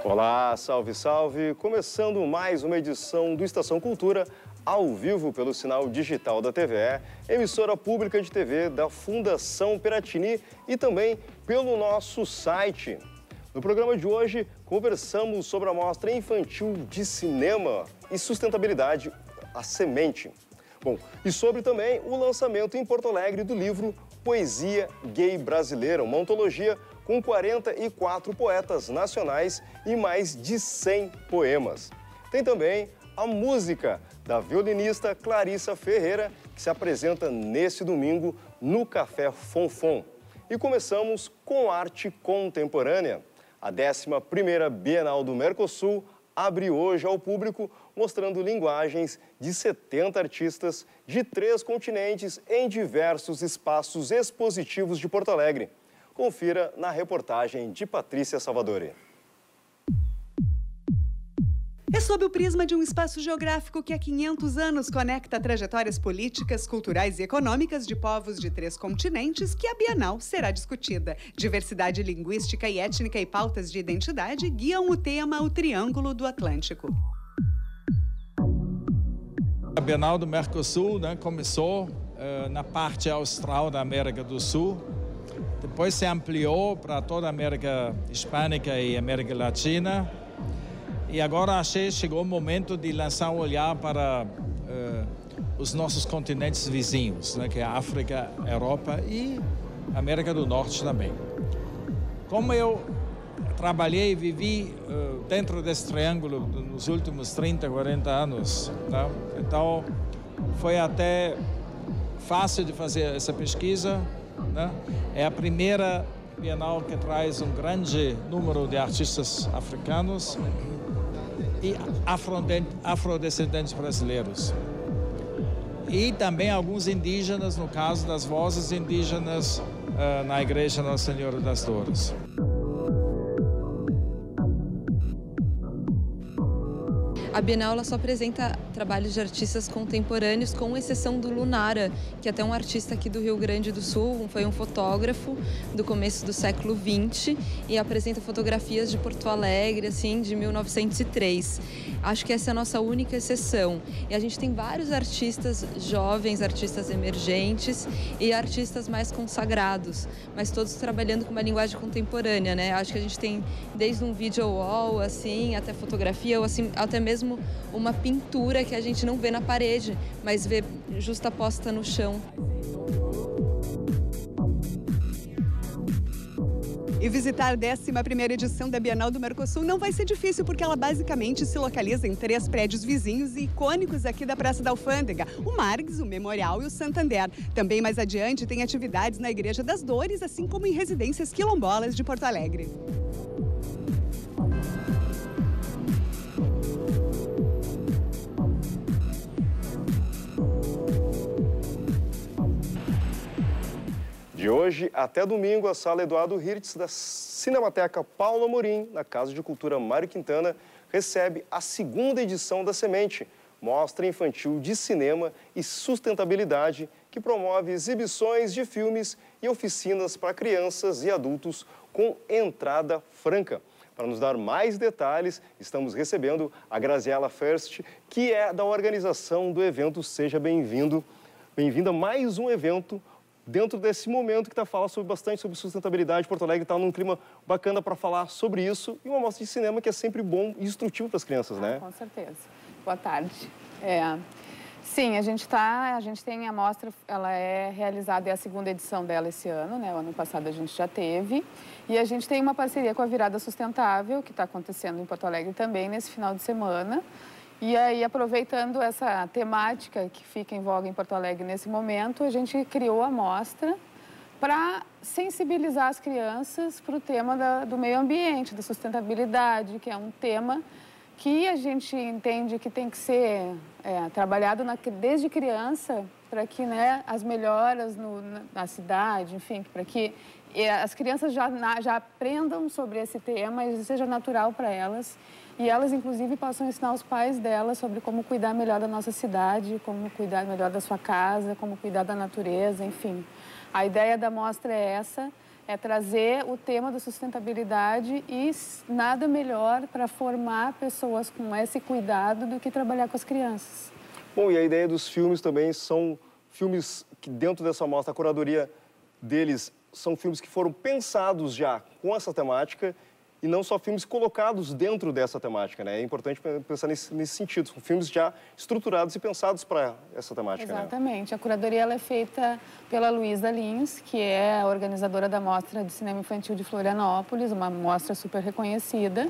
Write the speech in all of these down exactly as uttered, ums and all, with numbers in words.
Olá, salve, salve! Começando mais uma edição do Estação Cultura, ao vivo pelo sinal digital da T V E, emissora pública de T V da Fundação Piratini e também pelo nosso site. No programa de hoje, conversamos sobre a Mostra Infantil de Cinema e Sustentabilidade, a Semente. Bom, e sobre também o lançamento em Porto Alegre do livro Poesia Gay Brasileira, uma antologia com quarenta e quatro poetas nacionais e mais de cem poemas. Tem também a música da violinista Clarissa Ferreira, que se apresenta nesse domingo no Café Fonfon. E começamos com arte contemporânea. A décima primeira Bienal do Mercosul abre hoje ao público, mostrando linguagens de setenta artistas de três continentes em diversos espaços expositivos de Porto Alegre. Confira na reportagem de Patrícia Salvadori. É sob o prisma de um espaço geográfico que há quinhentos anos conecta trajetórias políticas, culturais e econômicas de povos de três continentes que a Bienal será discutida. Diversidade linguística e étnica e pautas de identidade guiam o tema O Triângulo do Atlântico. A Bienal do Mercosul, né, começou uh, na parte austral da América do Sul, depois se ampliou para toda a América Hispânica e América Latina. E agora achei que chegou o momento de lançar um olhar para uh, os nossos continentes vizinhos, né, que é a África, a Europa e a América do Norte também. Como eu trabalhei e vivi uh, dentro desse triângulo nos últimos trinta, quarenta anos, tá? Então foi até fácil de fazer essa pesquisa, né? É a primeira Bienal que traz um grande número de artistas africanos e afrodescendentes brasileiros. E também alguns indígenas, no caso das vozes indígenas uh, na Igreja Nossa Senhora das Dores. A Bienal ela só apresenta trabalhos de artistas contemporâneos, com exceção do Lunara, que é até um artista aqui do Rio Grande do Sul, foi um fotógrafo do começo do século vinte e apresenta fotografias de Porto Alegre, assim, de mil novecentos e três. Acho que essa é a nossa única exceção. E a gente tem vários artistas jovens, artistas emergentes e artistas mais consagrados, mas todos trabalhando com uma linguagem contemporânea, né? Acho que a gente tem desde um video wall, assim, até fotografia, ou assim, até mesmo uma pintura que a gente não vê na parede, mas vê justaposta no chão. E visitar a décima primeira edição da Bienal do Mercosul não vai ser difícil, porque ela basicamente se localiza em três prédios vizinhos e icônicos aqui da Praça da Alfândega, o Margs, o Memorial e o Santander. Também mais adiante tem atividades na Igreja das Dores, assim como em residências quilombolas de Porto Alegre. De hoje até domingo, a Sala Eduardo Hirtz da Cinemateca Paulo Amorim, na Casa de Cultura Mário Quintana, recebe a segunda edição da Semente, Mostra Infantil de Cinema e Sustentabilidade, que promove exibições de filmes e oficinas para crianças e adultos com entrada franca. Para nos dar mais detalhes, estamos recebendo a Graziela First, que é da organização do evento. Seja bem-vindo. Bem-vinda a mais um evento dentro desse momento que está falando sobre, bastante sobre sustentabilidade. Porto Alegre está num clima bacana para falar sobre isso, e uma mostra de cinema que é sempre bom e instrutivo para as crianças, né? Ah, com certeza. Boa tarde. É, sim, a gente tá, a gente tem a mostra, ela é realizada, é a segunda edição dela esse ano, né? O ano passado a gente já teve, e a gente tem uma parceria com a Virada Sustentável, que está acontecendo em Porto Alegre também nesse final de semana. E aí, aproveitando essa temática que fica em voga em Porto Alegre nesse momento, a gente criou a mostra para sensibilizar as crianças para o tema da, do meio ambiente, da sustentabilidade, que é um tema que a gente entende que tem que ser é, trabalhado na, desde criança, para que, né, as melhoras no, na, na cidade, enfim, para que e, as crianças já, na, já aprendam sobre esse tema e seja natural para elas. E elas, inclusive, possam ensinar os pais delas sobre como cuidar melhor da nossa cidade, como cuidar melhor da sua casa, como cuidar da natureza, enfim. A ideia da mostra é essa, é trazer o tema da sustentabilidade e nada melhor para formar pessoas com esse cuidado do que trabalhar com as crianças. Bom, e a ideia dos filmes também são filmes que dentro dessa mostra, a curadoria deles são filmes que foram pensados já com essa temática e não só filmes colocados dentro dessa temática, né? É importante pensar nesse, nesse sentido. São filmes já estruturados e pensados para essa temática, Exatamente. Né? A curadoria ela é feita pela Luísa Lins, que é a organizadora da Mostra de Cinema Infantil de Florianópolis, uma mostra super reconhecida.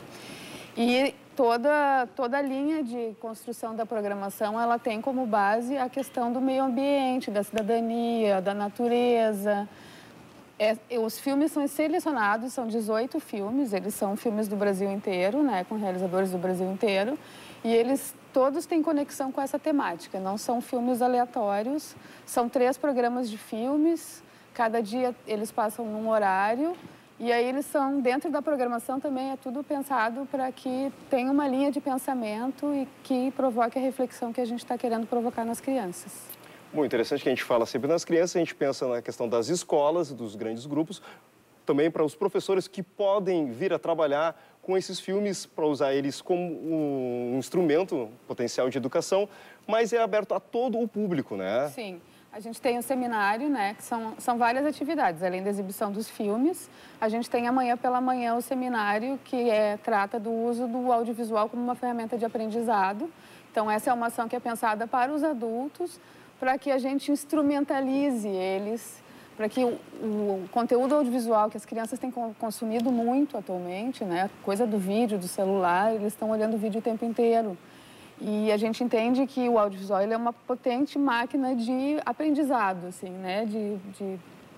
E toda, toda a linha de construção da programação, ela tem como base a questão do meio ambiente, da cidadania, da natureza. É, os filmes são selecionados, são dezoito filmes, eles são filmes do Brasil inteiro, né, com realizadores do Brasil inteiro, e eles todos têm conexão com essa temática, não são filmes aleatórios, são três programas de filmes, cada dia eles passam num horário, e aí eles são, dentro da programação também é tudo pensado para que tenha uma linha de pensamento e que provoque a reflexão que a gente está querendo provocar nas crianças. Muito interessante que a gente fala sempre nas crianças, a gente pensa na questão das escolas, dos grandes grupos, também para os professores que podem vir a trabalhar com esses filmes para usar eles como um instrumento potencial de educação, mas é aberto a todo o público, né? Sim. A gente tem o seminário, né, que são, são várias atividades, além da exibição dos filmes. A gente tem amanhã pela manhã o seminário, que é, trata do uso do audiovisual como uma ferramenta de aprendizado. Então, essa é uma ação que é pensada para os adultos, para que a gente instrumentalize eles, para que o, o conteúdo audiovisual que as crianças têm consumido muito atualmente, né, coisa do vídeo, do celular, eles estão olhando o vídeo o tempo inteiro. E a gente entende que o audiovisual ele é uma potente máquina de aprendizado, assim, né, de, de,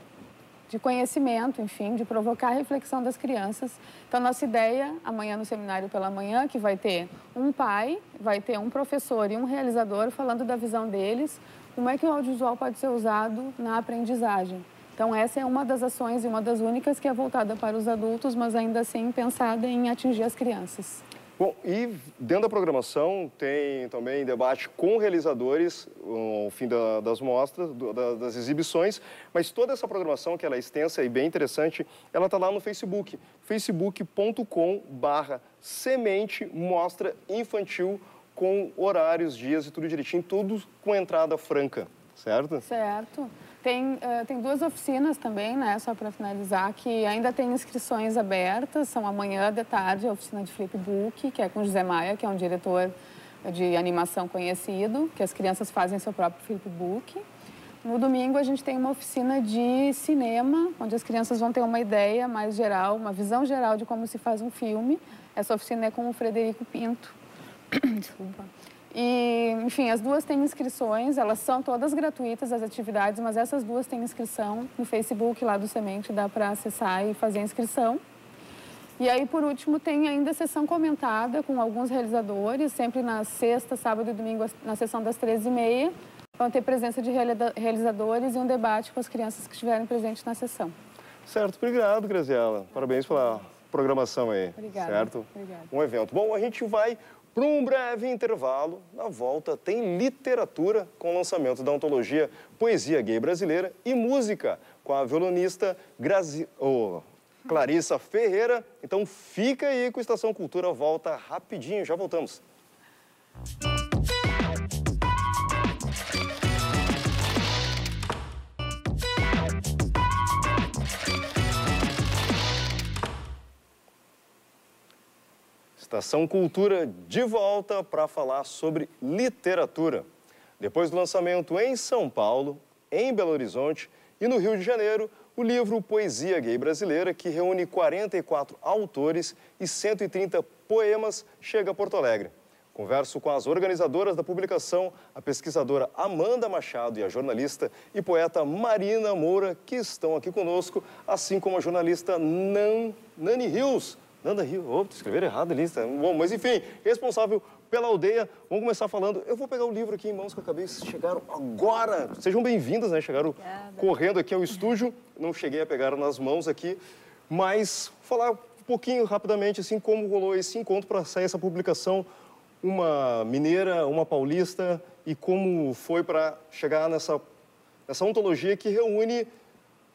de conhecimento, enfim, de provocar a reflexão das crianças. Então, nossa ideia, amanhã no seminário pela manhã, que vai ter um pai, vai ter um professor e um realizador falando da visão deles, como é que o audiovisual pode ser usado na aprendizagem. Então, essa é uma das ações e uma das únicas que é voltada para os adultos, mas ainda assim pensada em atingir as crianças. Bom, e dentro da programação tem também debate com realizadores ao fim da, das mostras, do, da, das exibições, mas toda essa programação, que ela é extensa e bem interessante, ela está lá no Facebook, facebook ponto com barra semente mostra infantil, com horários, dias e tudo direitinho, tudo com entrada franca, certo? Certo. Tem, uh, tem duas oficinas também, né, só para finalizar, que ainda tem inscrições abertas, são amanhã de tarde, a oficina de Flipbook, que é com José Maia, que é um diretor de animação conhecido, que as crianças fazem seu próprio Flipbook. No domingo, a gente tem uma oficina de cinema, onde as crianças vão ter uma ideia mais geral, uma visão geral de como se faz um filme. Essa oficina é com o Frederico Pinto. Desculpa. E, enfim, as duas têm inscrições, elas são todas gratuitas, as atividades, mas essas duas têm inscrição no Facebook lá do Semente, dá para acessar e fazer a inscrição. E aí, por último, tem ainda a sessão comentada com alguns realizadores, sempre na sexta, sábado e domingo, na sessão das treze e meia. Vão ter presença de realizadores e um debate com as crianças que estiverem presentes na sessão. Certo, obrigado, Graziela. Parabéns pela programação aí. Obrigada. Certo? Obrigada. Um evento. Bom, a gente vai para um breve intervalo. Na volta tem literatura com o lançamento da antologia Poesia Gay Brasileira e música com a violonista Grazi... oh, Clarissa Ferreira. Então fica aí com a Estação Cultura, volta rapidinho, já voltamos. Estação Cultura de volta para falar sobre literatura. Depois do lançamento em São Paulo, em Belo Horizonte e no Rio de Janeiro, o livro Poesia Gay Brasileira, que reúne quarenta e quatro autores e cento e trinta poemas, chega a Porto Alegre. Converso com as organizadoras da publicação, a pesquisadora Amanda Machado e a jornalista e poeta Marina Moura, que estão aqui conosco, assim como a jornalista Nan... Nani Rios. Nanda Rio, opa, escreveram errado ali, tá? Bom, mas enfim, responsável pela aldeia. Vamos começar falando. Eu vou pegar o livro aqui em mãos que eu acabei, chegaram agora. Sejam bem-vindas, né? Chegaram Obrigada. correndo aqui ao estúdio. Não cheguei a pegar nas mãos aqui, mas falar um pouquinho rapidamente assim como rolou esse encontro para sair essa publicação. Uma mineira, uma paulista e como foi para chegar nessa, nessa ontologia que reúne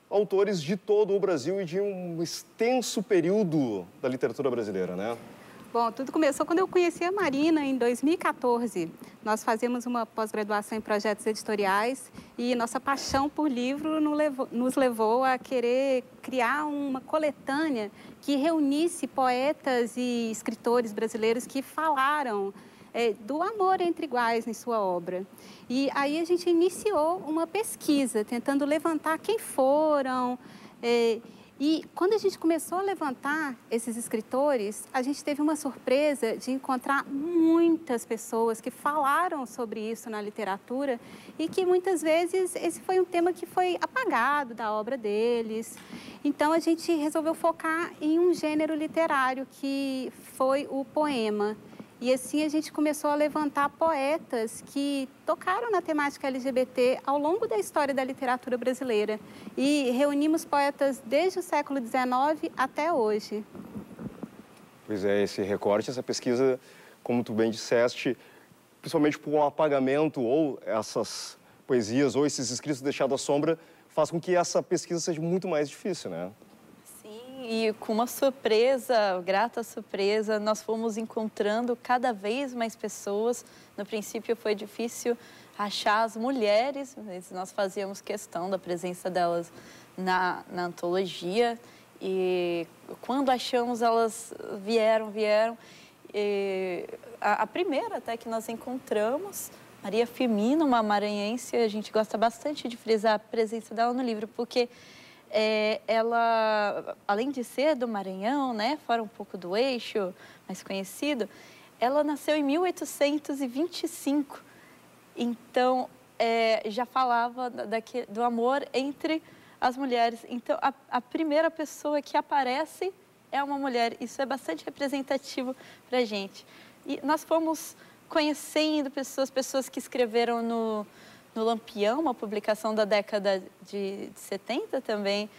autores de todo o Brasil e de um extenso período da literatura brasileira, né? Bom, tudo começou quando eu conheci a Marina, em dois mil e quatorze. Nós fazíamos uma pós-graduação em projetos editoriais e nossa paixão por livro nos levou, nos levou a querer criar uma coletânea que reunisse poetas e escritores brasileiros que falaram é, do amor entre iguais em sua obra. E aí a gente iniciou uma pesquisa, tentando levantar quem foram... É, E quando a gente começou a levantar esses escritores, a gente teve uma surpresa de encontrar muitas pessoas que falaram sobre isso na literatura e que muitas vezes esse foi um tema que foi apagado da obra deles. Então a gente resolveu focar em um gênero literário que foi o poema. E assim a gente começou a levantar poetas que tocaram na temática L G B T ao longo da história da literatura brasileira. E reunimos poetas desde o século dezenove até hoje. Pois é, esse recorte, essa pesquisa, como tu bem disseste, principalmente por um apagamento ou essas poesias ou esses escritos deixados à sombra, faz com que essa pesquisa seja muito mais difícil, né? E com uma surpresa, grata surpresa, nós fomos encontrando cada vez mais pessoas. No princípio foi difícil achar as mulheres, mas nós fazíamos questão da presença delas na, na antologia. E quando achamos, elas vieram, vieram. E a, a primeira até que nós encontramos, Maria Firmina, uma maranhense, a gente gosta bastante de frisar a presença dela no livro, porque... É, ela, além de ser do Maranhão, né, fora um pouco do eixo, mais conhecido, ela nasceu em mil oitocentos e vinte e cinco. Então, é, já falava daqui, do amor entre as mulheres. Então, a, a primeira pessoa que aparece é uma mulher. Isso é bastante representativo para a gente. E nós fomos conhecendo pessoas, pessoas que escreveram no... no Lampião, uma publicação da década de, de setenta também,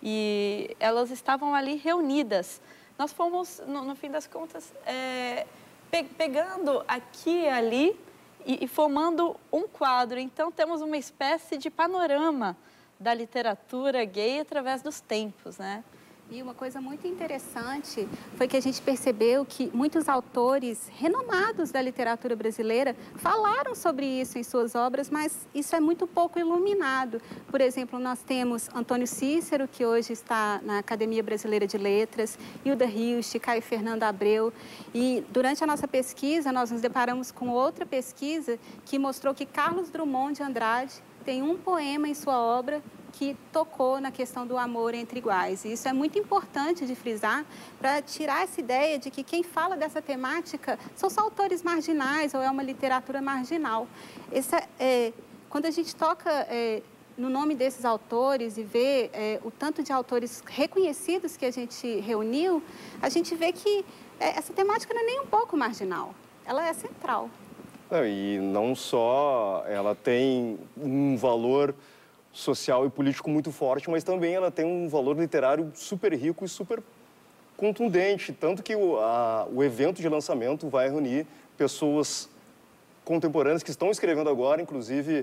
e elas estavam ali reunidas. Nós fomos, no, no fim das contas, é, pe pegando aqui e ali e, e formando um quadro. Então, temos uma espécie de panorama da literatura gay através dos tempos, né? E uma coisa muito interessante foi que a gente percebeu que muitos autores renomados da literatura brasileira falaram sobre isso em suas obras, mas isso é muito pouco iluminado. Por exemplo, nós temos Antônio Cícero, que hoje está na Academia Brasileira de Letras, Hilda Hilst, Caio Fernando Abreu. E durante a nossa pesquisa, nós nos deparamos com outra pesquisa que mostrou que Carlos Drummond de Andrade tem um poema em sua obra que tocou na questão do amor entre iguais. E isso é muito importante de frisar para tirar essa ideia de que quem fala dessa temática são só autores marginais ou é uma literatura marginal. Essa, é, quando a gente toca é, no nome desses autores e vê é, o tanto de autores reconhecidos que a gente reuniu, a gente vê que é, essa temática não é nem um pouco marginal, ela é central. Não, e não só ela tem um valor social e político muito forte, mas também ela tem um valor literário super rico e super contundente, tanto que o, a, o evento de lançamento vai reunir pessoas contemporâneas que estão escrevendo agora, inclusive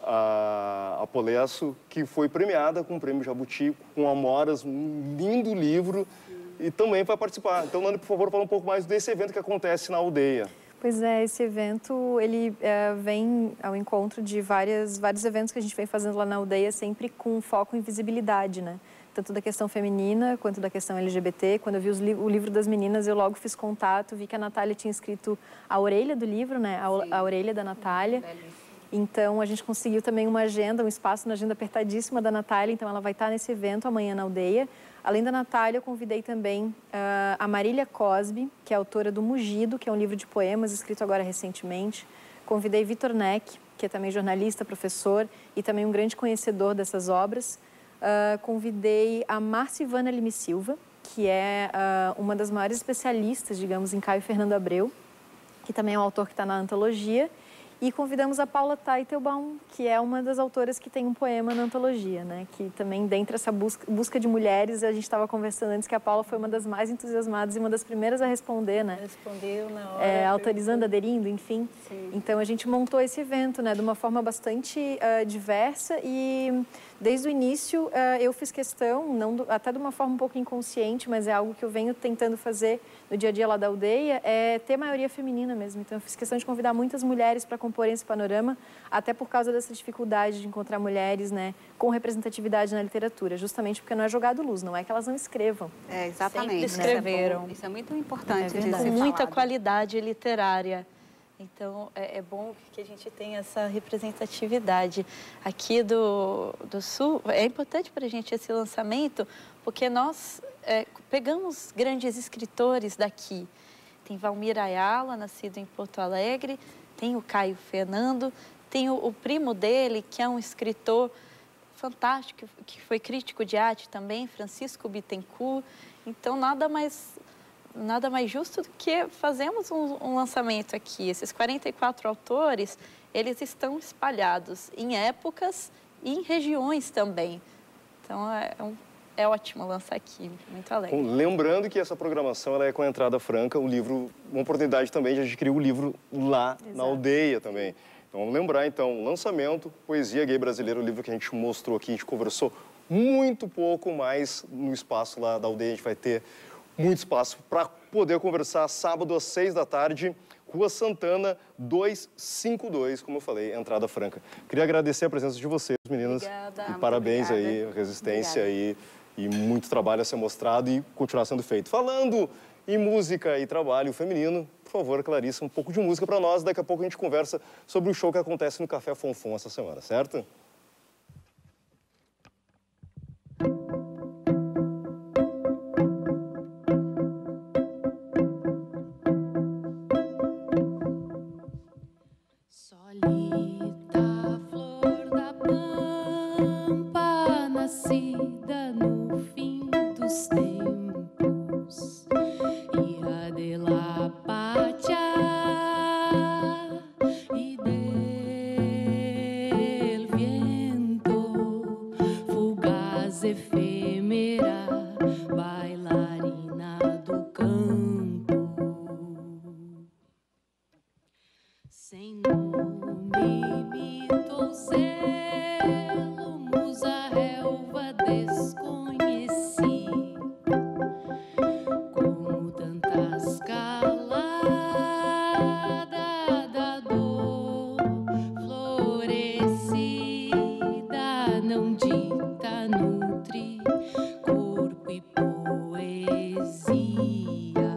a, a Polesso, que foi premiada com o Prêmio Jabuti, com Amoras, um lindo livro, e também vai participar. Então, Nani, por favor, fala um pouco mais desse evento que acontece na aldeia. Pois é, esse evento, ele é, vem ao encontro de várias, vários eventos que a gente vem fazendo lá na aldeia, sempre com foco em visibilidade, né? Tanto da questão feminina, quanto da questão L G B T. Quando eu vi os li o livro das meninas, eu logo fiz contato, vi que a Natália tinha escrito a orelha do livro, né? A, a orelha da Natália. Então, a gente conseguiu também uma agenda, um espaço na agenda apertadíssima da Natália, então ela vai estar nesse evento amanhã na aldeia. Além da Natália, eu convidei também uh, a Marília Cosby, que é autora do Mugido, que é um livro de poemas escrito agora recentemente. Convidei Vitor Neck, que é também jornalista, professor e também um grande conhecedor dessas obras. Uh, convidei a Márcia Ivana Lime Silva, que é uh, uma das maiores especialistas, digamos, em Caio Fernando Abreu, que também é um autor que está na antologia. E convidamos a Paula Teitelbaum, que é uma das autoras que tem um poema na antologia, né? Que também, dentro dessa busca, busca de mulheres, a gente estava conversando antes que a Paula foi uma das mais entusiasmadas e uma das primeiras a responder, né? Respondeu na hora. É, autorizando, aderindo, enfim. Sim. Então, a gente montou esse evento, né? De uma forma bastante uh, diversa e, desde o início, uh, eu fiz questão, não do, até de uma forma um pouco inconsciente, mas é algo que eu venho tentando fazer no dia a dia lá da aldeia, é ter maioria feminina mesmo. Então, eu fiz questão de convidar muitas mulheres para comporem esse panorama, até por causa dessa dificuldade de encontrar mulheres, né, com representatividade na literatura, justamente porque não é jogado luz, não é que elas não escrevam. É, exatamente. Sempre escreveram. Isso é, isso é muito importante É de Com ser muita falado. qualidade literária. Então, é, é bom que a gente tenha essa representatividade aqui do, do Sul. É importante para a gente esse lançamento, porque nós é, pegamos grandes escritores daqui. Tem Valmir Ayala, nascido em Porto Alegre, tem o Caio Fernando, tem o, o primo dele, que é um escritor fantástico, que foi crítico de arte também, Francisco Bittencourt. Então, nada mais... nada mais justo do que fazermos um, um lançamento aqui. Esses quarenta e quatro autores, eles estão espalhados em épocas e em regiões também. Então, é, um, é ótimo lançar aqui, muito alegre. Lembrando que essa programação ela é com a entrada franca, o livro, uma oportunidade também de adquirir o livro lá Exato. Na aldeia também. Então, vamos lembrar, então, lançamento, Poesia Gay Brasileira, o livro que a gente mostrou aqui, a gente conversou muito pouco, mas no espaço lá da aldeia a gente vai ter muito espaço para poder conversar sábado às seis da tarde, Rua Santana duzentos e cinquenta e dois, como eu falei, entrada franca. Queria agradecer a presença de vocês, meninas. Obrigada. E parabéns obrigada. aí, resistência aí e muito trabalho a ser mostrado e continuar sendo feito. Falando em música e trabalho feminino, por favor, Clarissa, um pouco de música para nós. Daqui a pouco a gente conversa sobre o show que acontece no Café Fonfon essa semana, certo? Solita flor da pampa, nascida no fim dos tempos, hija de la pacha y del viento, fugaz efêmera, bailarina do campo, sem nome, mito ou selo, musa relva desconheci, como tantas caladas da dor florescida, não dita, nutre corpo e poesia.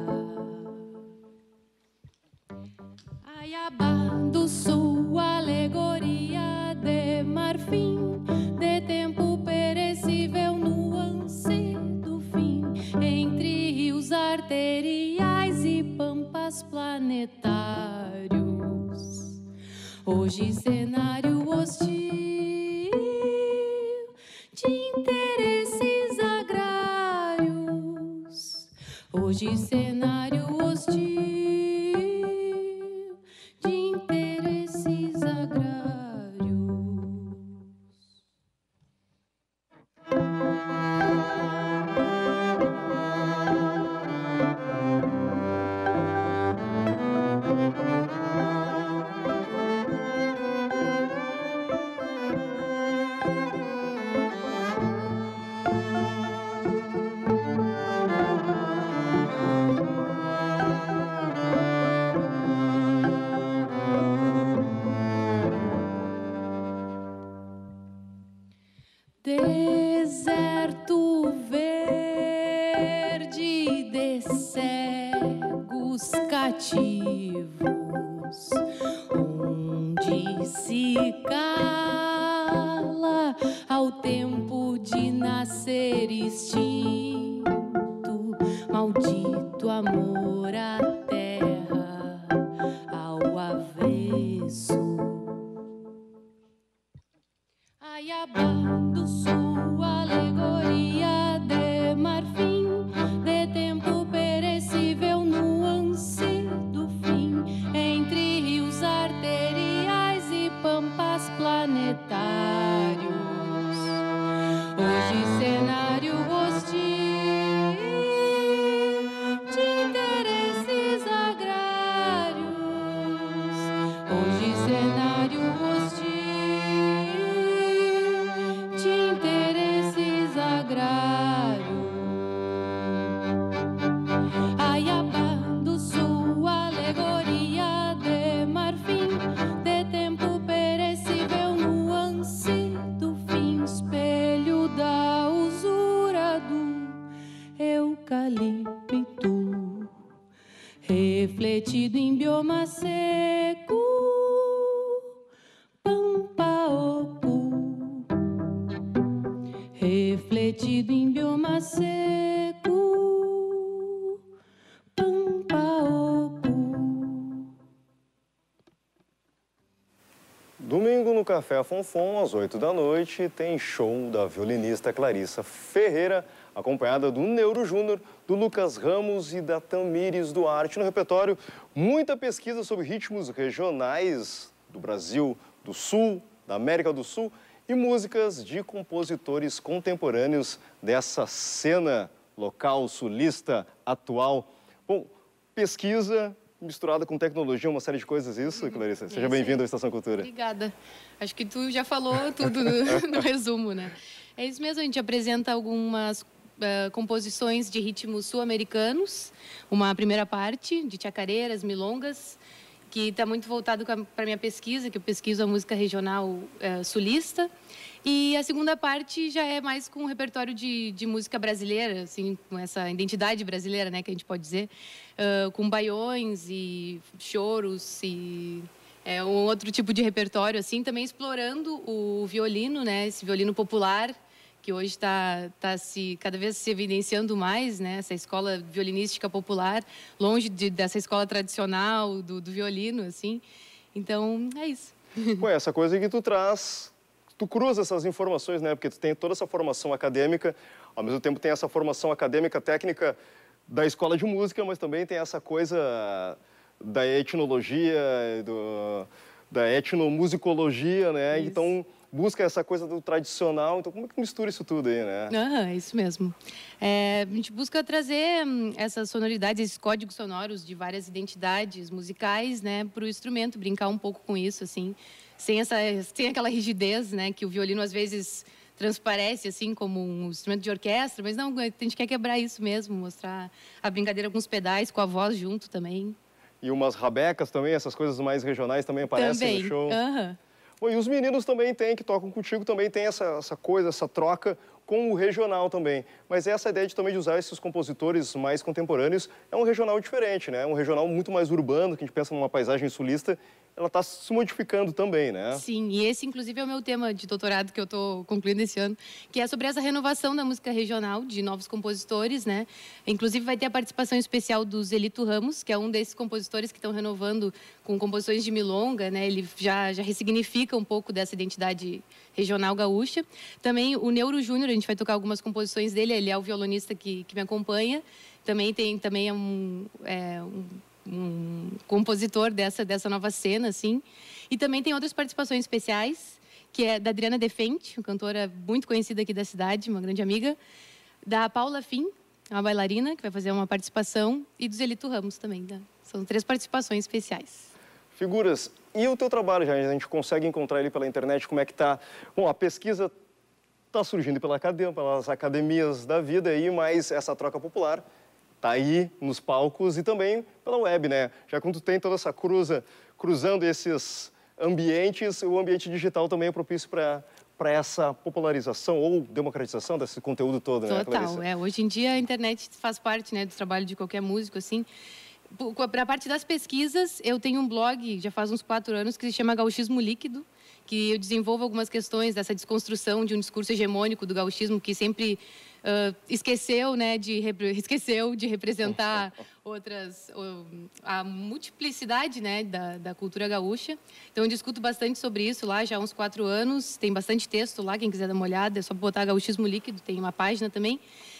Aiabá do Sul, alegoria de marfim, de tempo perecível, nuance do fim, entre rios arteriais e pampas planetários. Hoje cenário hostil de interesses agrários. Hoje cenário hostil de interesses agrários. Deserto verde de cegos cativos, onde se cala ao tempo de nascer extinto, maldito amor à terra, ao avesso. Aiabá do Sul, alegoria de marfim, de tempo perecível, nuance do fim, entre rios arteriais Hoje cenário hostil de interesses agrários. Hoje cenário hostil de interesses agrários. Aiabá do Sul, alegoria de marfim, de tempo perecível, nuance do fim, espelho da usura do eucalipto, refletido em bioma seco, Pampaocu, refletido em bioma seco, Pampaocu. Domingo no Café Fonfon, às oito da noite, tem show da violinista Clarissa Ferreira, acompanhada do Neuro Júnior, do Lucas Ramos e da Tamires Duarte. No repertório, muita pesquisa sobre ritmos regionais do Brasil, do Sul, da América do Sul e músicas de compositores contemporâneos dessa cena local, sulista, atual. Bom, pesquisa misturada com tecnologia, uma série de coisas, isso, Clarissa? Seja bem-vinda à Estação Cultura. Obrigada. Acho que tu já falou tudo no, no resumo, né? É isso mesmo, a gente apresenta algumas uh, composições de ritmos sul-americanos, uma primeira parte de chacareiras, milongas, que está muito voltado para a minha pesquisa, que eu pesquiso a música regional uh, sulista. E a segunda parte já é mais com um repertório de, de música brasileira, assim, com essa identidade brasileira, né, que a gente pode dizer, uh, com baiões e choros e é, um outro tipo de repertório, assim, também explorando o violino, né, esse violino popular, que hoje está tá se, cada vez se evidenciando mais, né, essa escola violinística popular, longe de, dessa escola tradicional do, do violino, assim. Então, é isso. Ué, essa coisa que tu traz... Tu cruza essas informações, né? Porque tu tem toda essa formação acadêmica, ao mesmo tempo tem essa formação acadêmica técnica da escola de música, mas também tem essa coisa da etnologia, do, da etnomusicologia, né? Isso. Então, busca essa coisa do tradicional. Então, como é que mistura isso tudo aí, né? Ah, é isso mesmo. É, a gente busca trazer hum, essas sonoridades, esses códigos sonoros de várias identidades musicais, né, para o instrumento, brincar um pouco com isso, assim, sem, essa, sem aquela rigidez, né, que o violino às vezes transparece, assim, como um instrumento de orquestra, mas não, a gente quer quebrar isso mesmo, mostrar a brincadeira com os pedais, com a voz junto também. E umas rabecas também, essas coisas mais regionais também aparecem também. no show. Aham. Bom, e os meninos também têm, que tocam contigo, também tem essa, essa coisa, essa troca com o regional também. Mas essa ideia de, também de usar esses compositores mais contemporâneos é um regional diferente, né? Um regional muito mais urbano, que a gente pensa numa paisagem sulista, ela está se modificando também, né? Sim, e esse, inclusive, é o meu tema de doutorado que eu estou concluindo esse ano, que é sobre essa renovação da música regional, de novos compositores, né? Inclusive, vai ter a participação especial do Zelito Ramos, que é um desses compositores que estão renovando com composições de milonga, né? Ele já, já ressignifica um pouco dessa identidade regional gaúcha. Também o Neuro Júnior, a gente vai tocar algumas composições dele, ele é o violonista que, que me acompanha. Também, tem, também é um... É, um um compositor dessa, dessa nova cena, assim. E também tem outras participações especiais, que é da Adriana Defente, uma cantora muito conhecida aqui da cidade, uma grande amiga, da Paula Fim, uma bailarina, que vai fazer uma participação, e do Zelito Ramos também. Né? São três participações especiais. Figuras, e o teu trabalho, já? A gente consegue encontrar ele pela internet, como é que tá? Bom, a pesquisa está surgindo pela academia, pelas academias da vida aí, mas essa troca popular tá aí nos palcos e também pela web, né? Já quando tem toda essa cruza, cruzando esses ambientes, o ambiente digital também é propício para para essa popularização ou democratização desse conteúdo todo, né, Total, Clarissa? é. Hoje em dia a internet faz parte, né, do trabalho de qualquer músico, assim. Para a parte das pesquisas, eu tenho um blog, já faz uns quatro anos, que se chama Gauchismo Líquido, que eu desenvolvo algumas questões dessa desconstrução de um discurso hegemônico do gauchismo que sempre uh, esqueceu, né, de esqueceu de representar outras uh, a multiplicidade, né, da, da cultura gaúcha. Então eu discuto bastante sobre isso lá já há uns quatro anos. Tem bastante texto lá, quem quiser dar uma olhada, é só botar Gauchismo Líquido, tem uma página também.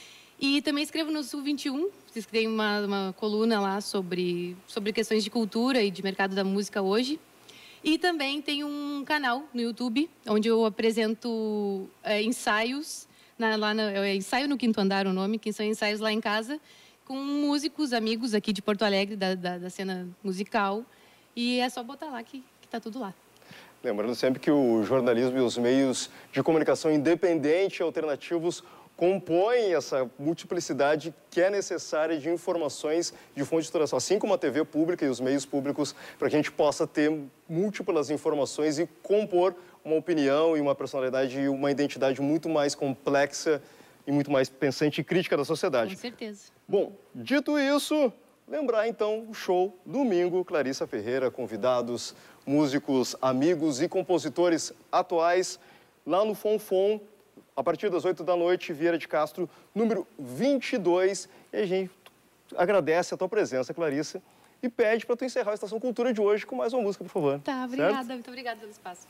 E também escrevo no Sul vinte e um, tem uma, uma coluna lá sobre sobre questões de cultura e de mercado da música hoje. E também tem um canal no YouTube, onde eu apresento é, ensaios, na, lá no, é Ensaio no Quinto Andar o nome, que são ensaios lá em casa, com músicos, amigos aqui de Porto Alegre, da, da, da cena musical. E é só botar lá que, que tá tudo lá. Lembrando sempre que o jornalismo e os meios de comunicação independente e alternativos compõem essa multiplicidade que é necessária de informações de fonte de exploração, assim como a T V pública e os meios públicos, para que a gente possa ter múltiplas informações e compor uma opinião e uma personalidade e uma identidade muito mais complexa e muito mais pensante e crítica da sociedade. Com certeza. Bom, dito isso, lembrar então o show domingo, Clarissa Ferreira, convidados, músicos, amigos e compositores atuais lá no Fonfon, a partir das oito da noite, Vieira de Castro, número vinte e dois. E a gente agradece a tua presença, Clarissa, e pede para tu encerrar a Estação Cultura de hoje com mais uma música, por favor. Tá, obrigada. Certo? Muito obrigada pelo espaço.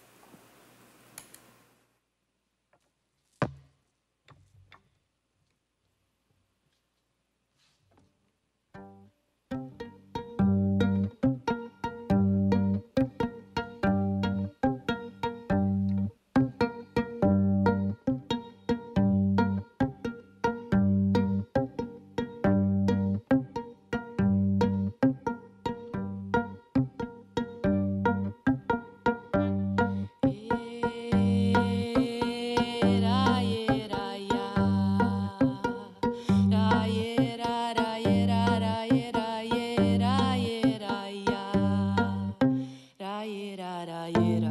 Yeah.